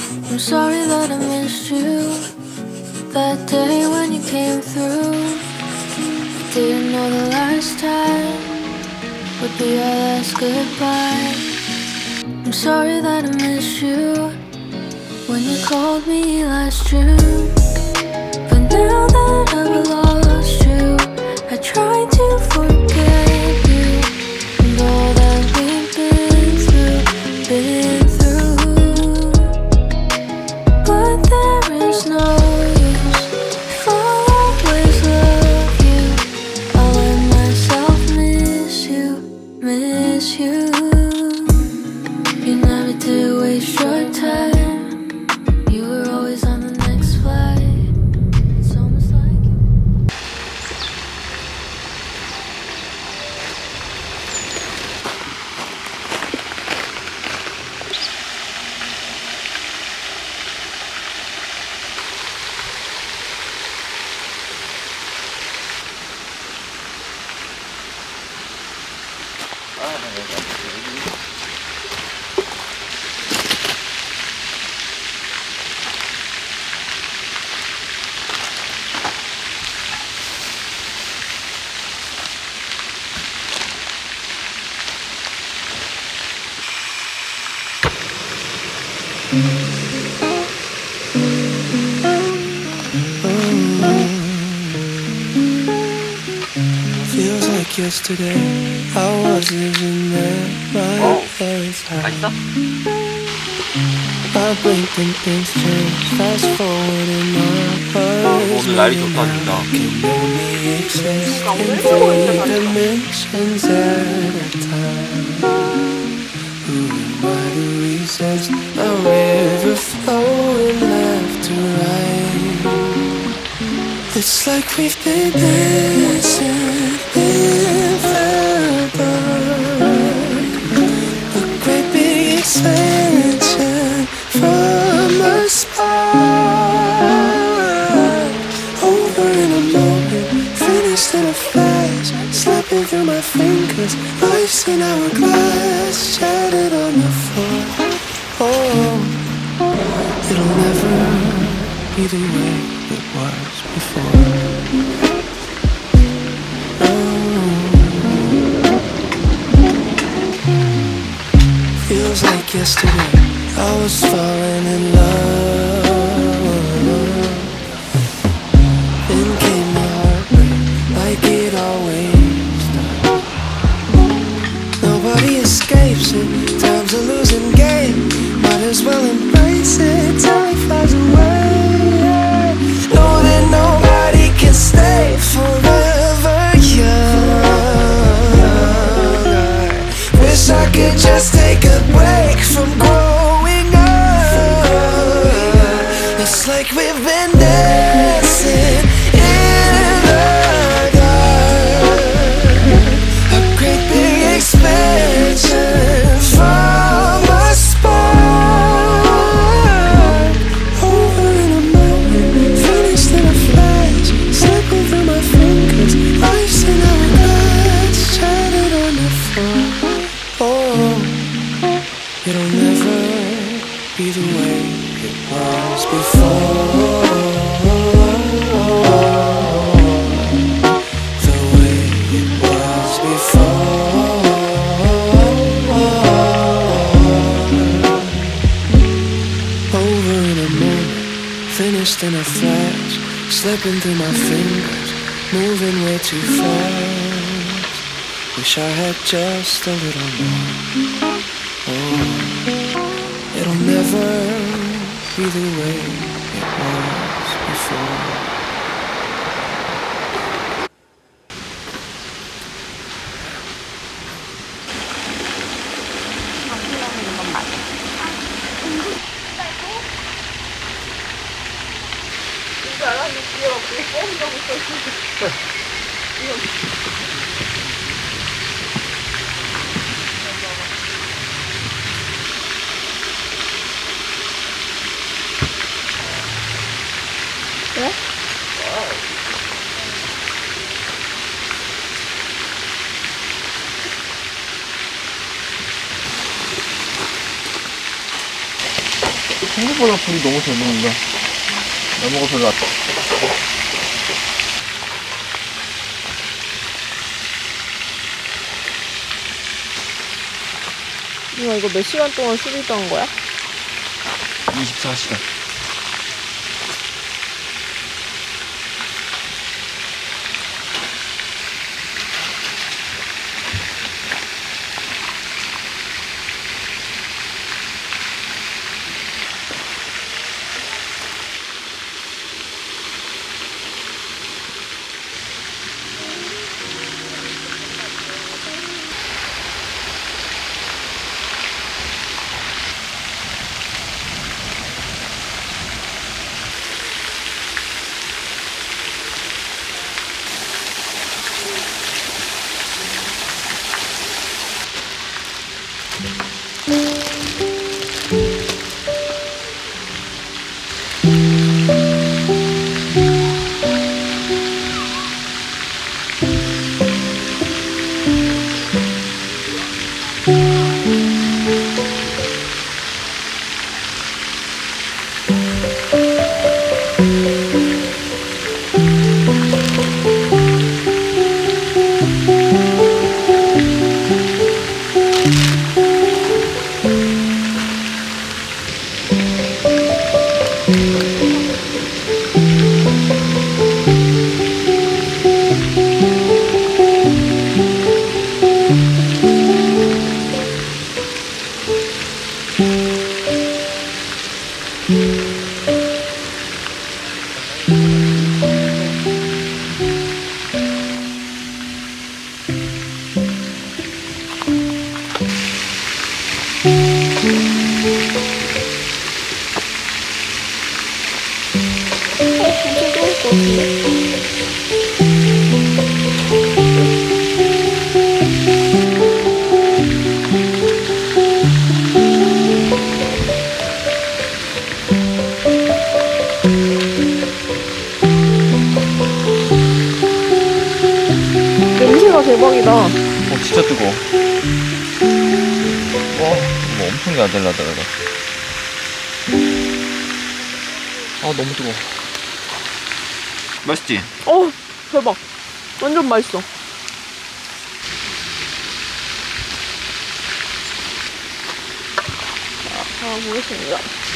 I'm sorry that I missed you that day when you came through. I didn't know the last time would be our last goodbye. I'm sorry that I missed you when you called me last June. But now that I've lost you, I try to forget you and all that we've been through. But there is no use if I'll always love you. I'll let myself miss you. You never did waste your time. You were always on the next flight. It's almost like feels like yesterday I was living there my parents' house. I blinked and things changed. Fast forward in my heart. 오늘 날이 좋다 진짜. Can only exist in 3 dimensions at a time. Who am I to resist a river flowing left to right? It's like we've been dancing in the dark. A great big expansion from a spark. Over in a moment, finished in a flash, slipping through my fingers. Life's an hourglass, shattered on the floor. Oh, it'll never be the way it was before. Feels like yesterday I was falling in love. Then came the heartbreak, like it always does. Nobody escapes it, time's a losing game. Might as well embrace it, time flies away. Know that nobody can stay forever young. I wish I could just take a break from growing up. It's like we've been dancing in the dark. A great big expansion from a spark. Over in a moment, finished in a flash, slipping through my fingers. Life's an hourglass, shattered on the floor. Oh, it'll never be the way it was before. The way it was before. Over in a moment, finished in a flash, slipping through my fingers, moving way too fast. Wish I had just a little more. Oh, it'll never be the way it was before. 생각보다 불이 너무 잘 먹는다. 나무가 별로 안. 이거 몇 시간 동안 수리했던 거야? 24시간. 냄새가 대박이다. 진짜 뜨거워. 이거 엄청 야들야들하다. 너무 뜨거워. 맛있지? 대박. 완전 맛있어. 보겠습니다.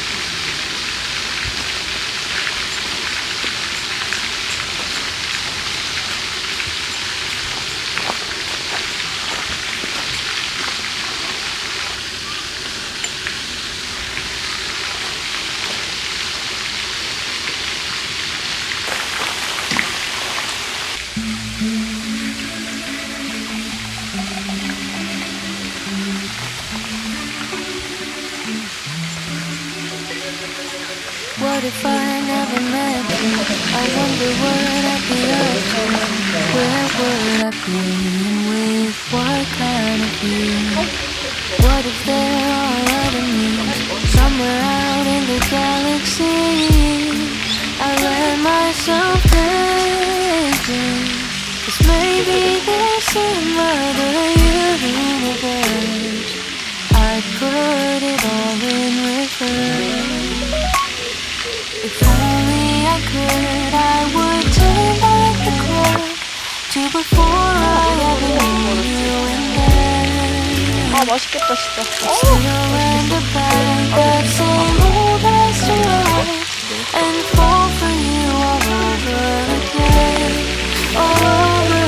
What if I never met you? I wonder what I'd be up to. Where would I be and with what kind of view? What if there are other me somewhere out in the galaxy? I let myself daydream, 'cause maybe there's some other universe. I'd put it all in reverse. If only I could, I would turn back the clock to before I ever knew you, and then 맛있겠다 진짜. land back that same old restaurant and fall for you all over again, all over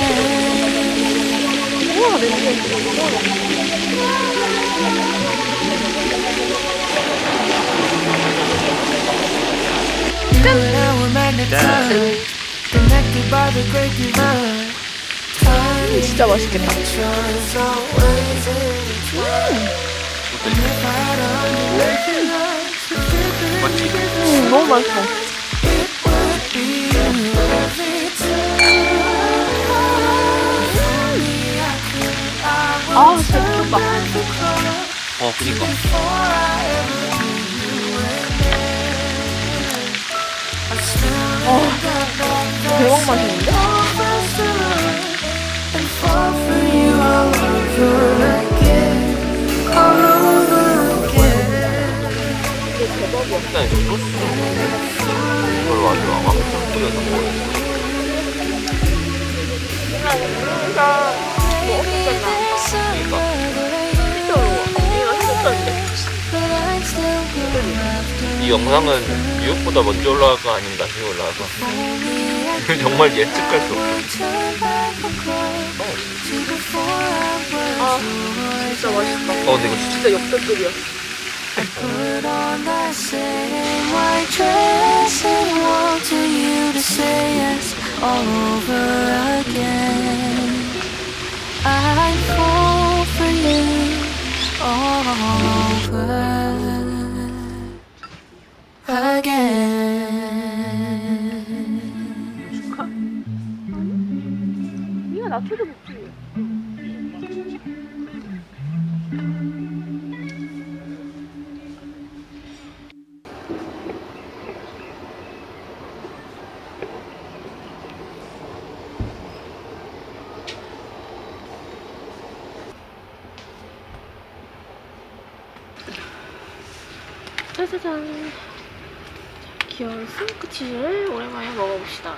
again. 우와, 냄새. 진짜 맛있겠다. 너무 맛있어. 진짜 미쳤다. 그니까. 대박 맛있는데? 대박이다. 일단 이제 소스 이걸로 아주 막 뿌려서 먹어야 돼. 그냥 뭐 없었잖아. 그러니까 진짜 어려워. 얘가 힘들었는데. 이 영상은 뉴욕보다 먼저 올라갈까 아니면 나중에 올라갈까? 정말 예측할 수 없어. 아, 진짜 맛있다. 근데 이거 진짜 진짜 역대급이야. Put on that same white dress and want to you to say yes all over again. I fall for you all over again. 니가 나초도 먹지. 짜자잔. 귀여운 스모크 치즈를 오랜만에 먹어봅시다.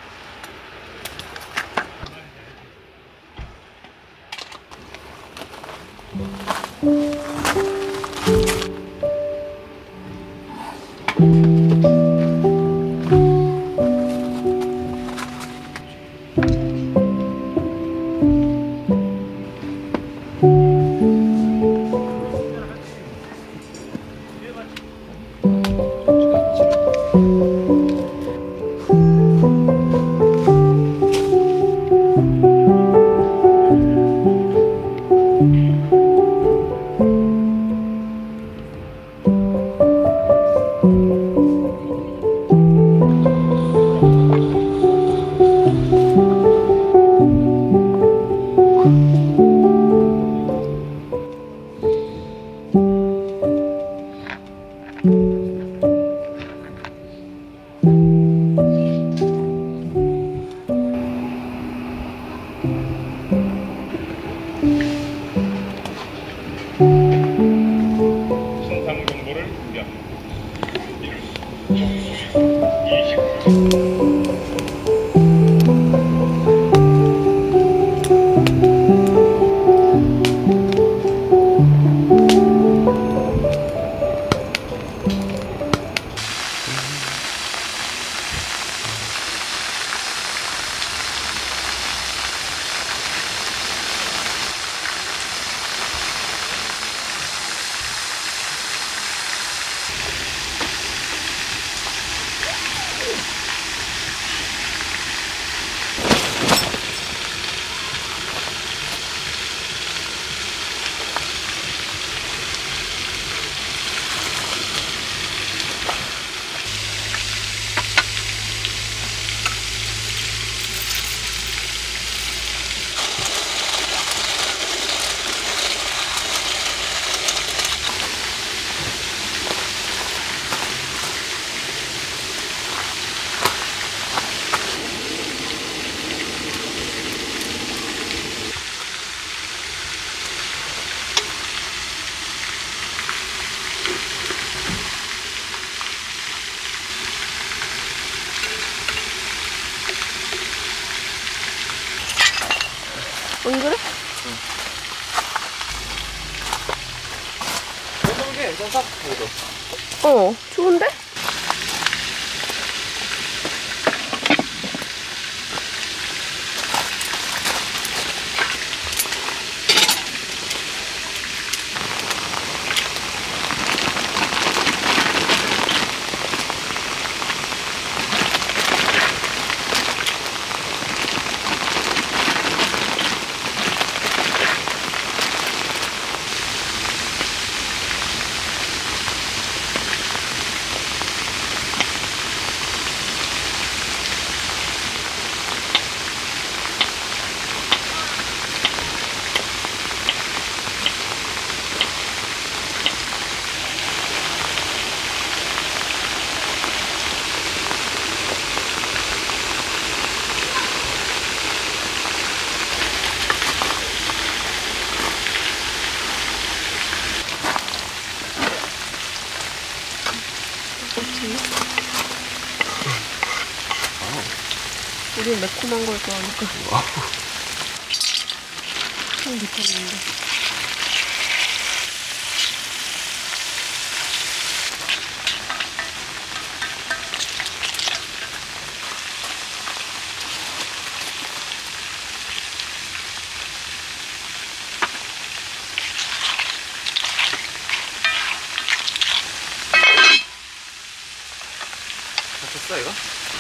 신상 정보를 공개합니다. 이름 정수희 29. 안 그래? 먹는 게 괜찮다. 그래도. 좋은데? 그렇지. 우린 매콤한 걸 좋아하니까. 참 미쳤는데. 다 됐어 이거?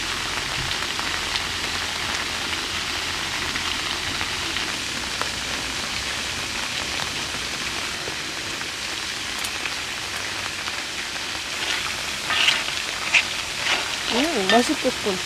맛있겠군.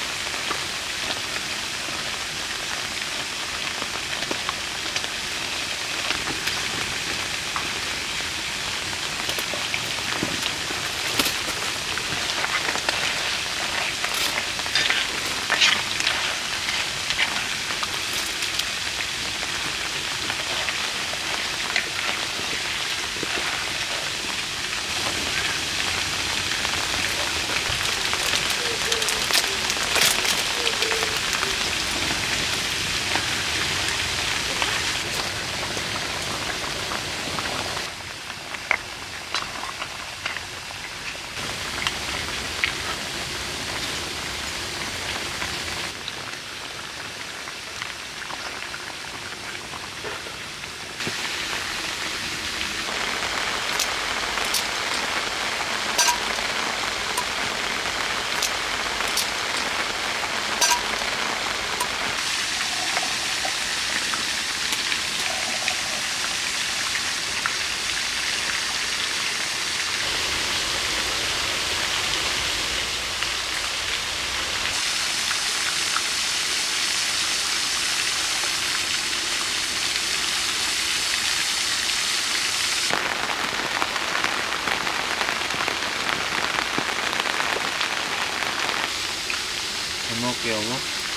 잘 먹을게요, 어머.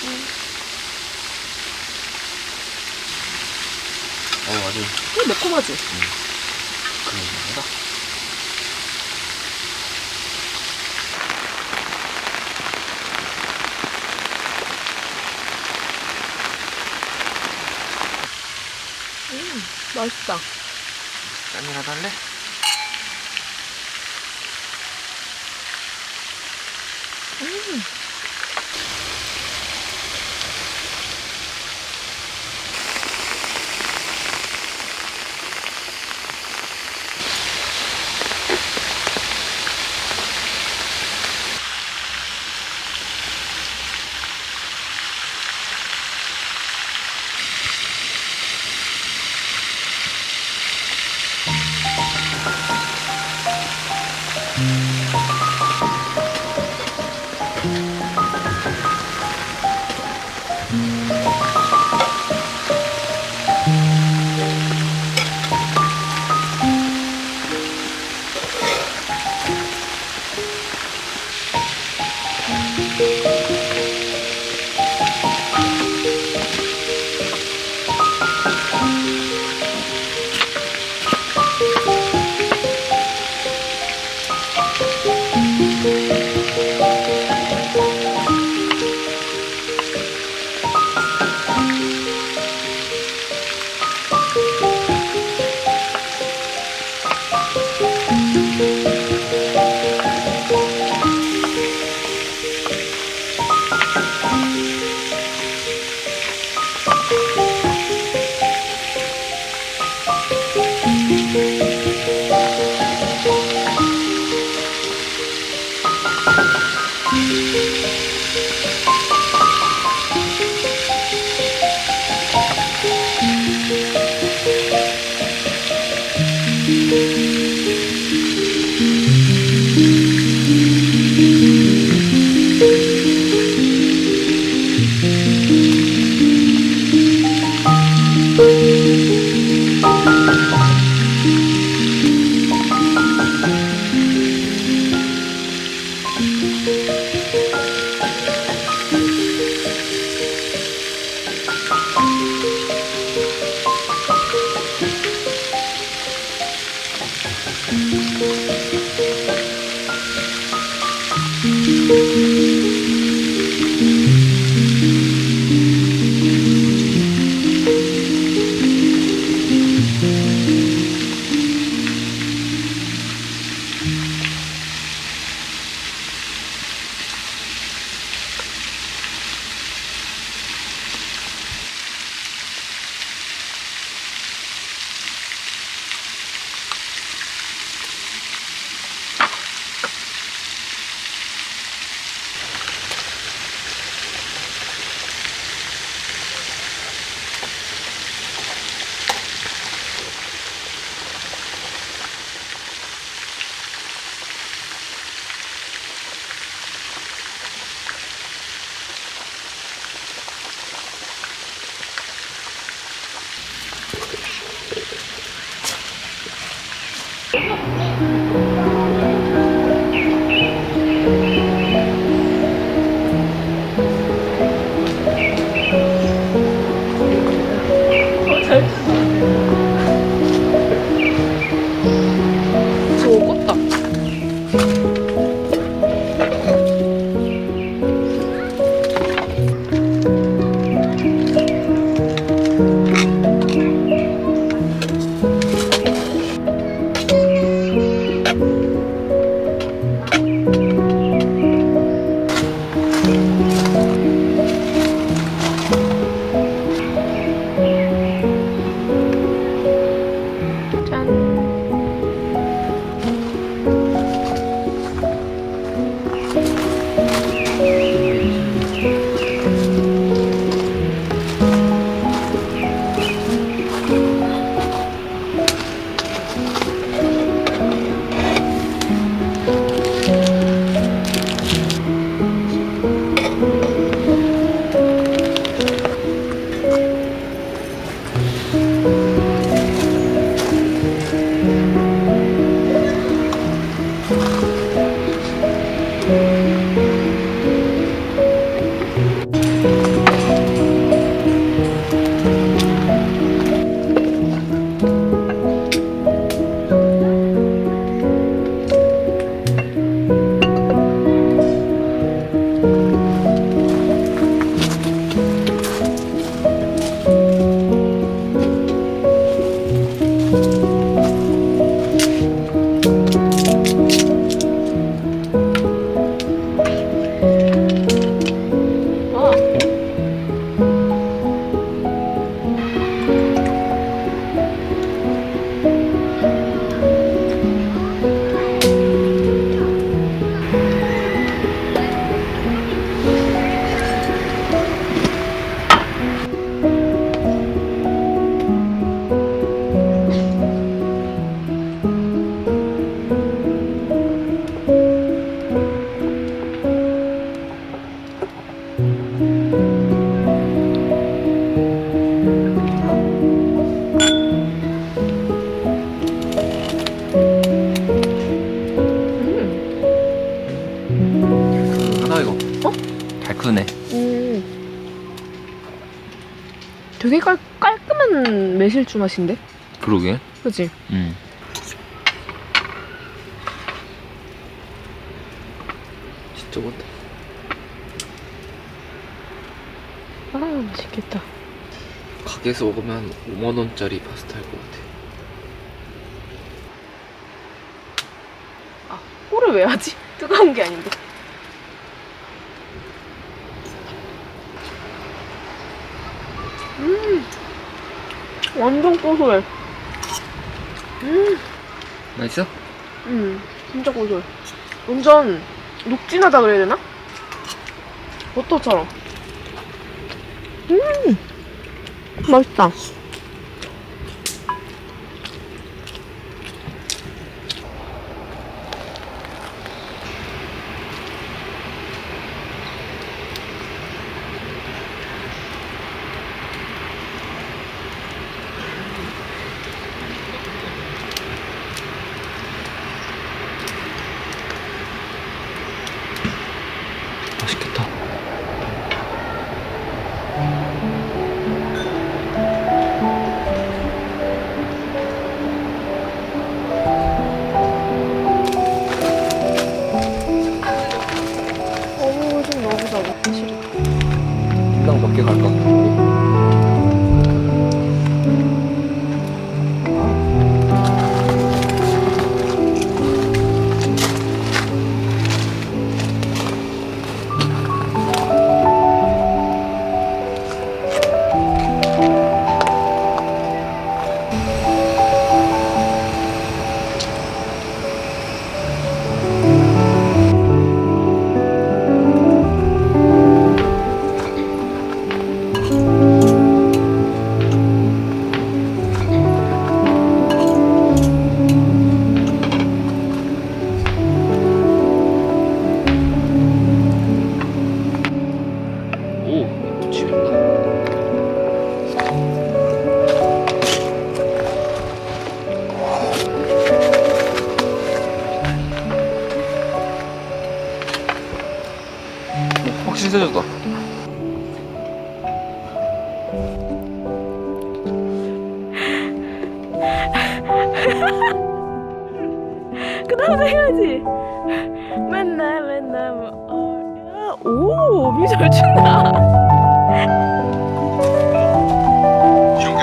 아주 매콤하지? 그런가? 맛있다. 짠이라도 할래? 저거 껐다. 달큰해. 되게 깔끔한 매실주 맛인데? 그러게. 그치? 진짜 많다. 아, 맛있겠다. 가게에서 먹으면 5만원짜리 파스타일 것 같아. 아, 코를 왜 하지? 뜨거운 게 아닌데. 완전 고소해. 맛있어? 진짜 고소해. 완전 녹진하다 그래야 되나? 버터처럼. 맛있다. 맛있겠다. 신세졌다. 그 다음에 해야지. 맨날 뭐. 오, 미 잘 춘다. 이런 게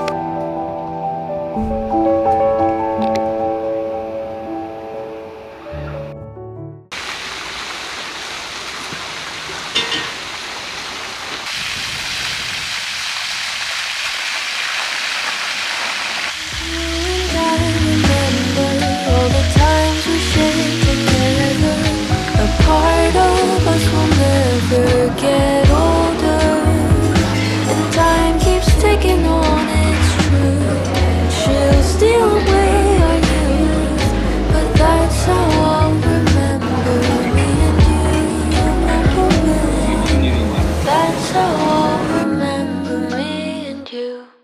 I remember all the times we shared together. A part of us will never get older. And time keeps ticking on, it's true. She'll steal away our youth, but that's how I'll remember me and you. Remember me. That's how I'll remember me and you.